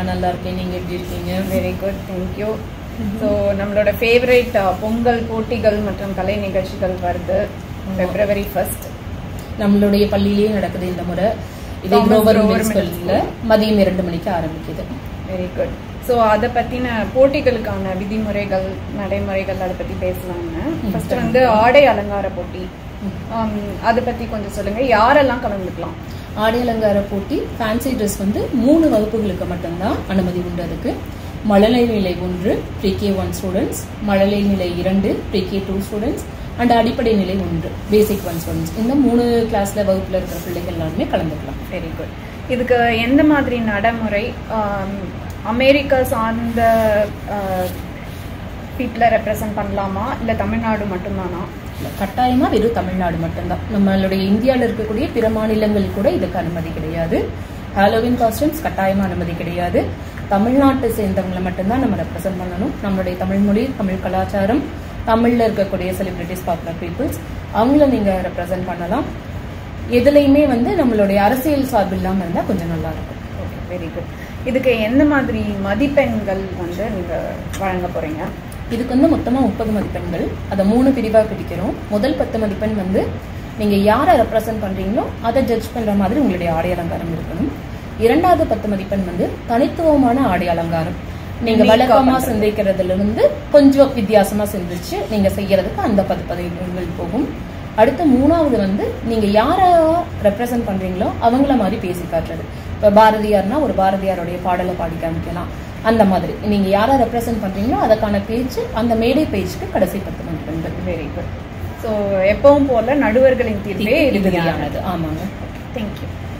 நான் நல்லா இருக்கேன். நீங்க எப்படி இருக்கீங்க? Very good, thank you. ஸோ நம்மளோட ஃபேவரேட் பொங்கல் போட்டிகள் மற்றும் கலை நிகழ்ச்சிகள் வருது February 1st. நம்மளுடைய பள்ளியிலேயே நடக்குது இந்த முறை. இது கவர்மெண்ட் ஸ்கூல்ல மதியம் 2 மணிக்கு ஆரம்பிக்குது. Very good. ஸோ அதை பற்றின போட்டிகளுக்கான விதிமுறைகள் நடைமுறைகள் அதை பற்றி பேசலாம்னு. ஃபர்ஸ்ட் வந்து ஆடை அலங்கார போட்டி, அதை பற்றி கொஞ்சம் சொல்லுங்க. யாரெல்லாம் கலந்துக்கலாம்? ஆடை அலங்கார போட்டி ஃபேன்சி ட்ரெஸ் வந்து 3 வகுப்புகளுக்கு மட்டும்தான் அனுமதி உண்டு. அதுக்கு மழலை நிலை 1 pre-K1 ஸ்டூடெண்ட்ஸ், மழலை நிலை 2 pre-K2 ஸ்டூடெண்ட்ஸ் அண்ட் அடிப்படை நிலை 1 பேசிக் 1 ஸ்டூடெண்ட்ஸ். இந்த 3 கிளாஸ்ல வகுப்புல இருக்கிற பிள்ளைகள் எல்லாருமே கலந்துக்கலாம். Very good. இதுக்கு எந்த மாதிரி நடைமுறை? அமெரிக்கா சார்ந்த பீப்புளை ரெப்ரசன்ட் பண்ணலாமா இல்லை தமிழ்நாடு மட்டும்தானா? கட்டாயமா வெறும் தமிழ்நாடு மட்டும்தான். நம்மளுடைய இந்தியாவில் இருக்கக்கூடிய பிற மாநிலங்கள் கூட இதுக்கு அனுமதி கிடையாது. ஹாலோவின் காஸ்டியூம்ஸ் கட்டாயமா அனுமதி கிடையாது. தமிழ்நாட்டை சேர்ந்தவங்களை மட்டும்தான் நம்ம ரெப்ரசென்ட் பண்ணணும். நம்மளுடைய தமிழ் மொழி, தமிழ் கலாச்சாரம், தமிழ்ல இருக்கக்கூடிய செலிபிரிட்டிஸ், பாப்புலர் பீப்புள்ஸ் அவங்கள நீங்க ரெப்ரசென்ட் பண்ணலாம். எதுலையுமே வந்து நம்மளுடைய அரசியல் சார்பு இல்லாமல் இருந்தால் கொஞ்சம் நல்லா இருக்கும். Okay, very good. இதுக்கு எந்த மாதிரி மதிப்பெண்கள் வந்து நீங்க வழங்க போறீங்க? இதுக்கு வந்து மொத்தமாக 30 மதிப்பெண்கள். அதை 3 பிரிவாக பிடிக்கிறோம். முதல் 10 மதிப்பெண் வந்து நீங்க யாரை ரெப்ரசென்ட் பண்றீங்களோ அதை ஜட்ஜ் பண்ற மாதிரி உங்களுடைய ஆடை அலங்காரம் இருக்கணும். இரண்டாவது 10 மதிப்பெண் வந்து தனித்துவமான ஆடை அலங்காரம். நீங்க வழக்கமா சிந்திக்கிறதுல இருந்து கொஞ்சம் வித்தியாசமா சிந்திச்சு நீங்க செய்யறதுக்கு அந்த 10 மதிப்பெண்கள் போகும். அடுத்து 3வது வந்து நீங்க யாரை ரெப்ரசென்ட் பண்றீங்களோ அவங்கள மாதிரி பேசி காட்டுறது. இப்ப பாரதியார்னா ஒரு பாரதியாருடைய பாடலை பாடி காமிக்கலாம். அந்த மாதிரி நீங்க யாரை ரெப்ரசென்ட் பண்றீங்களோ அதுக்கான பேச்சு, அந்த மேடை பேச்சுக்கு கடைசி 10 மதிப்பெண்கள். Very good. ஸோ எப்பவும் போல நடுவர்களின் தீர்ப்பே இறுதியானது. ஆமாங்க. தேங்க்யூ.